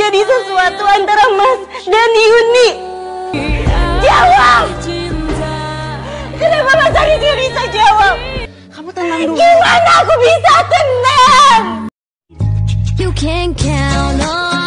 terjadi sesuatu antara Mas dan Yuni? Jawab! Kenapa Mas Adi tidak bisa jawab? Kamu tenang dulu. Gimana aku bisa tenang? You can count on